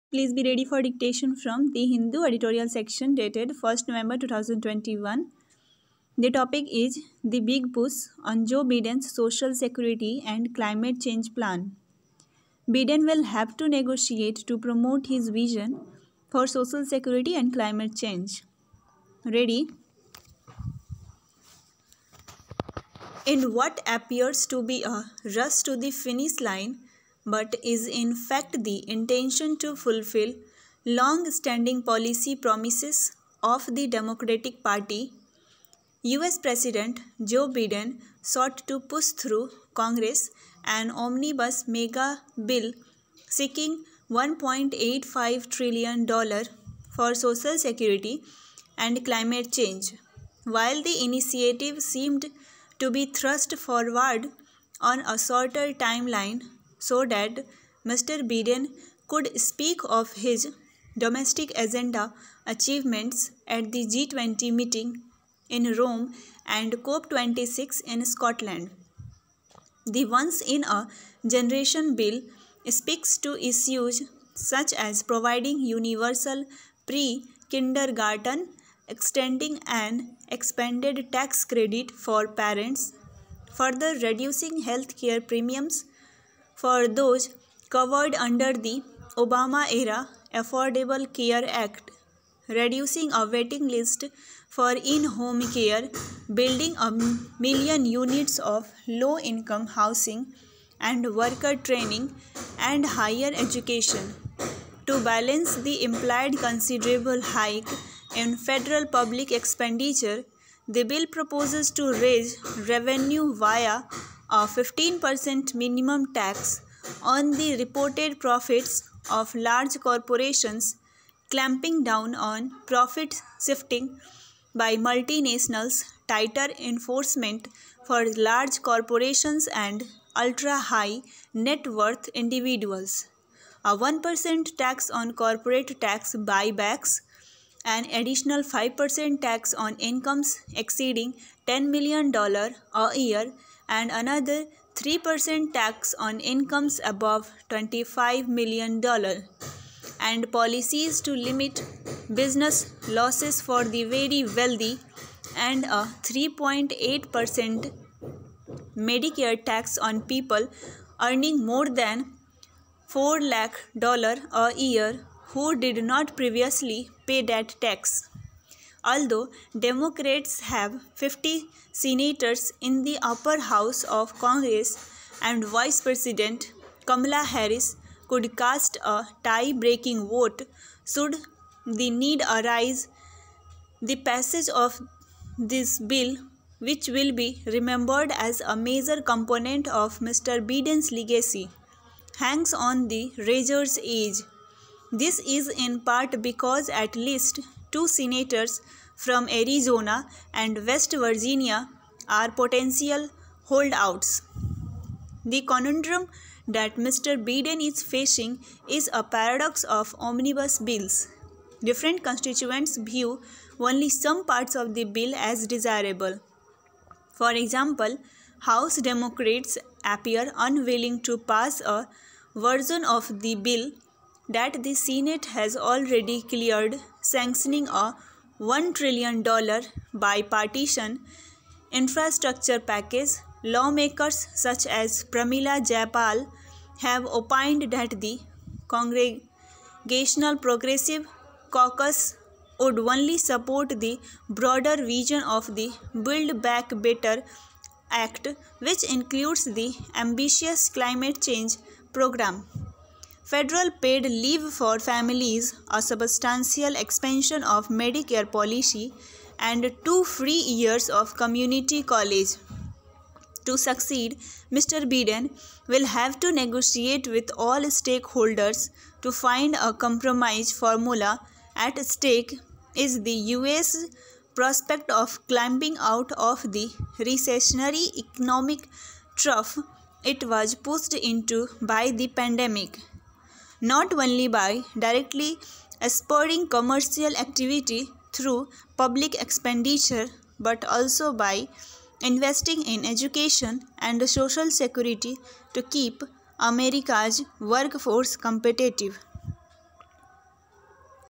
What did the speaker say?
Please be ready for dictation from the Hindu editorial section dated 1st November 2021. The topic is the big push on Joe Biden's social security and climate change plan. Biden will have to negotiate to promote his vision for social security and climate change. Ready? In what appears to be a rush to the finish line, but is in fact the intention to fulfill long-standing policy promises of the Democratic Party, US President Joe Biden sought to push through Congress an omnibus mega bill seeking $1.85 trillion for social security and climate change. While the initiative seemed to be thrust forward on a shorter timeline so that Mr. Biden could speak of his domestic agenda achievements at the G20 meeting in Rome and COP26 in Scotland. The once-in-a-generation bill speaks to issues such as providing universal pre-kindergarten, extending an expanded tax credit for parents, further reducing health care premiums for those covered under the Obama-era Affordable Care Act, reducing a waiting list for in-home care, building a million units of low-income housing and worker training and higher education. To balance the implied considerable hike in federal public expenditure, the bill proposes to raise revenue via a 15% minimum tax on the reported profits of large corporations, clamping down on profit shifting by multinationals, tighter enforcement for large corporations and ultra-high net worth individuals, a 1% tax on corporate tax buybacks, an additional 5% tax on incomes exceeding $10 million a year, and another 3% tax on incomes above $25 million, and policies to limit business losses for the very wealthy, and a 3.8% Medicare tax on people earning more than $4 lakh a year who did not previously pay that tax. Although Democrats have 50 senators in the upper house of Congress and Vice President Kamala Harris could cast a tie-breaking vote should the need arise, the passage of this bill, which will be remembered as a major component of Mr. Biden's legacy, hangs on the razor's edge. This is in part because at least 2 senators from Arizona and West Virginia are potential holdouts. The conundrum that Mr. Biden is facing is a paradox of omnibus bills. Different constituents view only some parts of the bill as desirable. For example, House Democrats appear unwilling to pass a version of the bill that the Senate has already cleared, sanctioning a $1 trillion bipartisan infrastructure package. Lawmakers such as Pramila Jayapal have opined that the Congressional Progressive Caucus would only support the broader vision of the Build Back Better Act, which includes the ambitious climate change program, federal paid leave for families, a substantial expansion of Medicare policy, and 2 free years of community college. To succeed, Mr. Biden will have to negotiate with all stakeholders to find a compromise formula. At stake is the U.S. prospect of climbing out of the recessionary economic trough it was pushed into by the pandemic, not only by directly spurring commercial activity through public expenditure, but also by investing in education and social security to keep America's workforce competitive.